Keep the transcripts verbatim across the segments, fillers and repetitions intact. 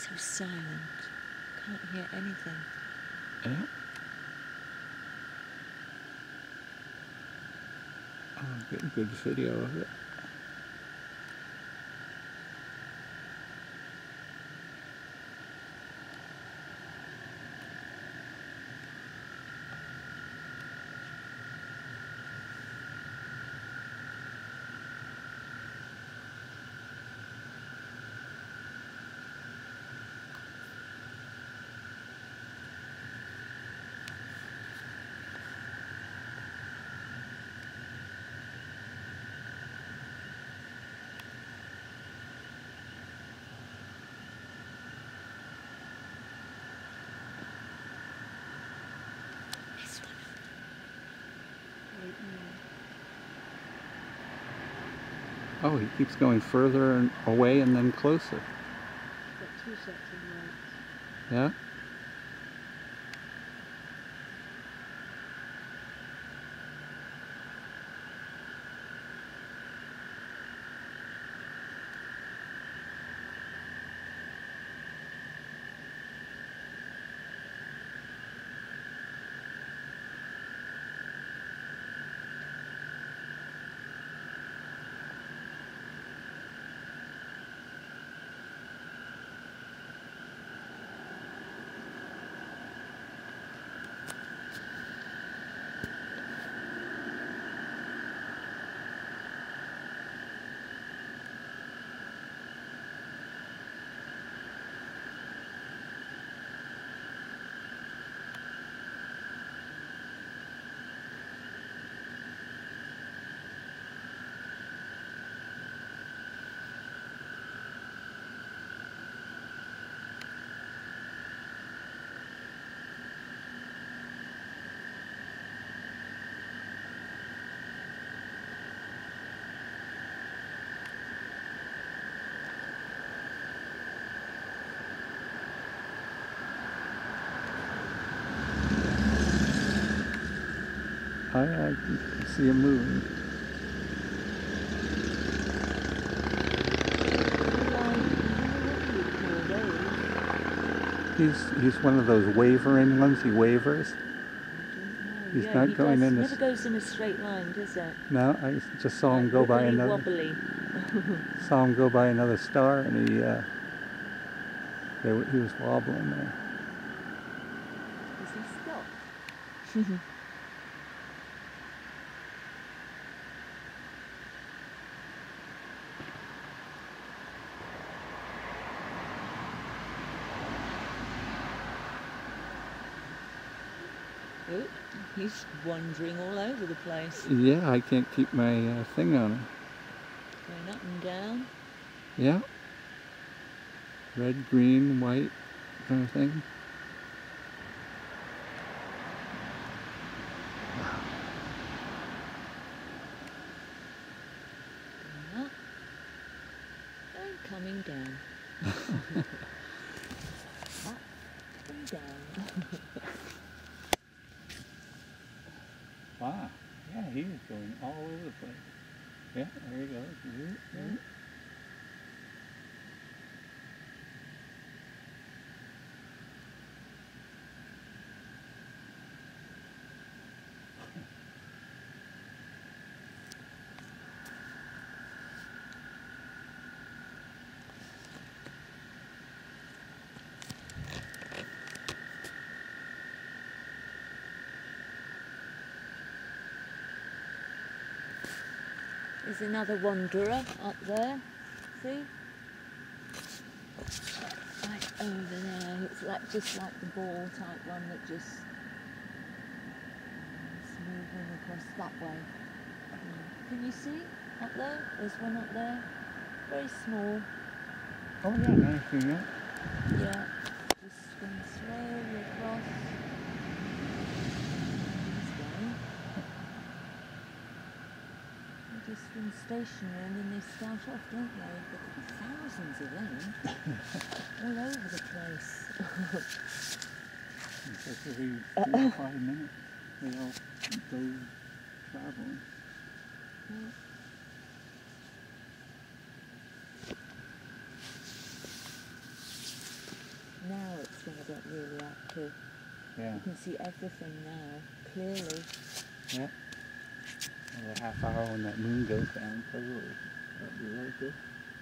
So silent. Can't hear anything. Yeah. Oh, get a good video of it. This one. Oh, he keeps going further and away and then closer. Got two sets of lights. Yeah. I, I can see him moving. He's he's one of those wavering ones. He wavers. He's yeah, not he going does. in. Never A, goes in a straight line, does it? no, I just saw like him go wobbly, by another. Wobbly. Saw him go by another star, and he uh, they, he was wobbling there. Is he stopped? Oh, he's wandering all over the place. Yeah, I can't keep my uh, thing on him. Going up and down. Yeah. Red, green, white kind of thing. Going up. And coming down. Up and down. Wow. Yeah, he is going all over the place. Yeah, there he goes. Mm-hmm. There's another wanderer up there. See? Right over there. It's like just like the ball type one that just is moving across that way. Can you see up there? There's one up there. Very small. Oh yeah, nice thing, yeah. Yeah. Just swing slowly across. They just swim stationary and then they start off, don't they? But thousands of them. All over the place. It's every three or five minutes they all go traveling. Yeah. when I don't really like to. Yeah. You can see everything now, clearly. Yeah. Another half hour when that moon goes down, probably. That'll be really good.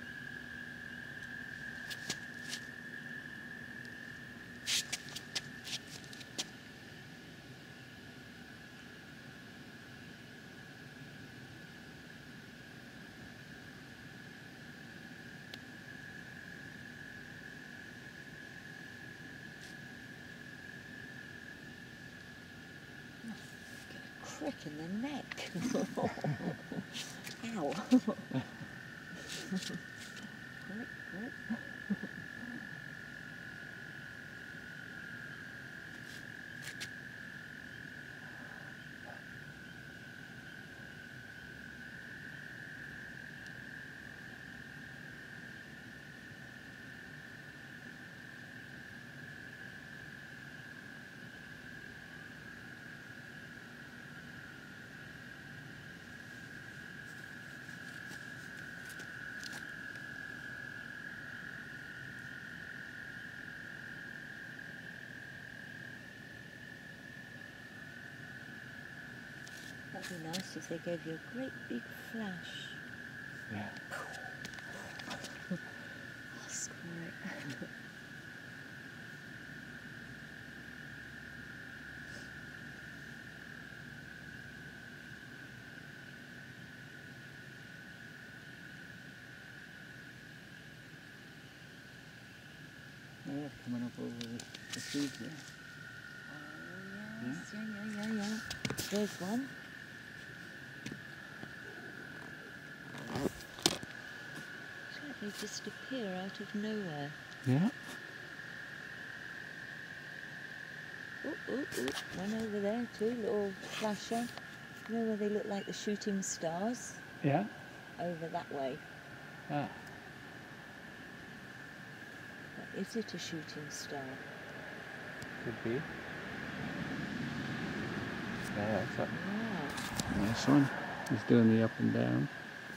Crick in the neck. Ow. Crick, crick. That'd be nice if they gave you a great big flash. Yeah. That's great. Yeah, it's coming up over the, the trees there. Oh, yes. Yeah, yeah, yeah, yeah. There's one. It's like they just appear out of nowhere. Yeah. Oh, oh, oh. One over there too, little flasher. You know where they look like the shooting stars? Yeah. Over that way. Ah. But is it a shooting star? Could be. Yeah, that's up. Yeah. Nice one. He's doing the up and down.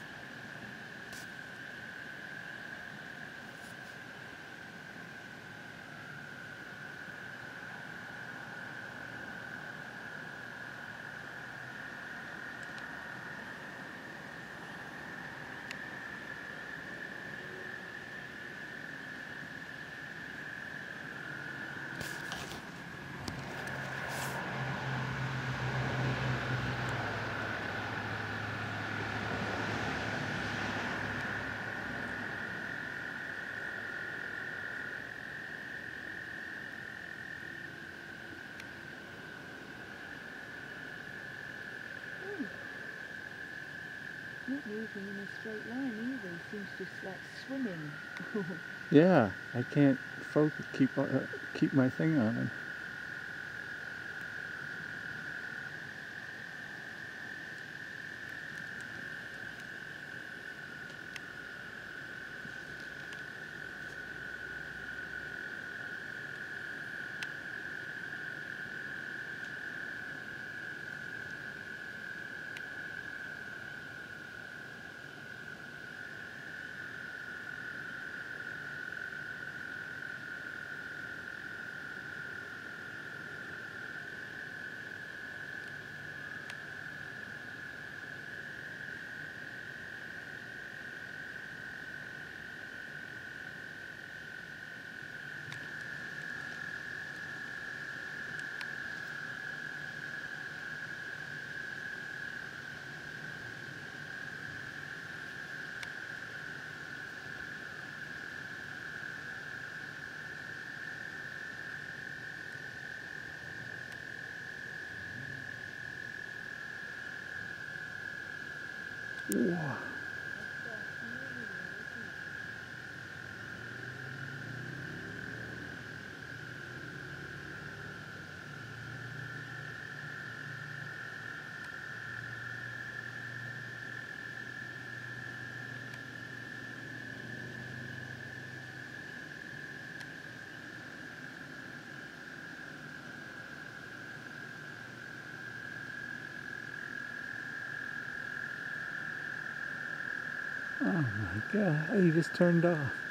Not moving in a straight line either. He seems just like swimming. Yeah, I can't focus, keep uh, keep my thing on him. Ooh. Oh my God, he just turned off.